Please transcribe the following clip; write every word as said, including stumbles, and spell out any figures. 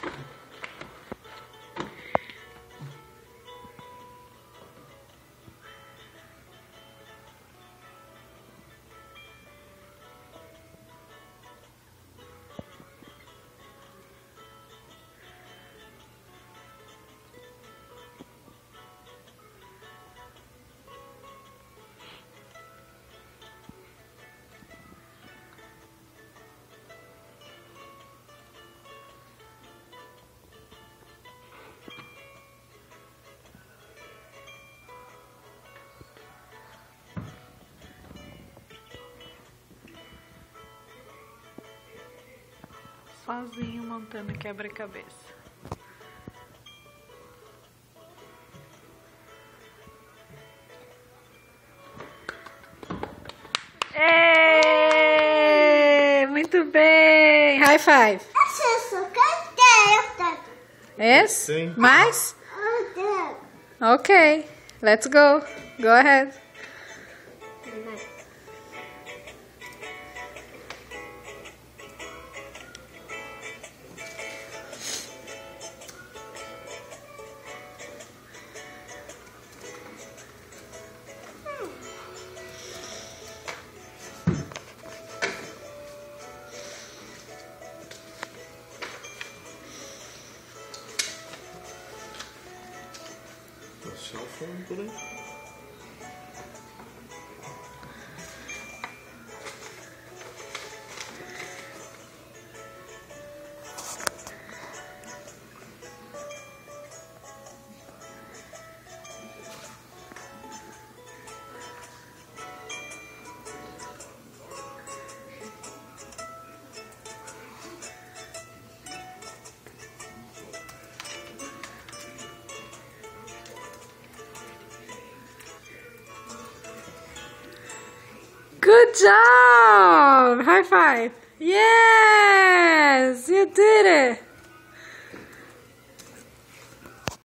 Sozinho montando quebra-cabeça. Êêêê! Muito bem! High five! Yes? Sim. Mais? Okay, let's go. Go ahead. Cell phone por aí? Good job! High five! Yes! You did it!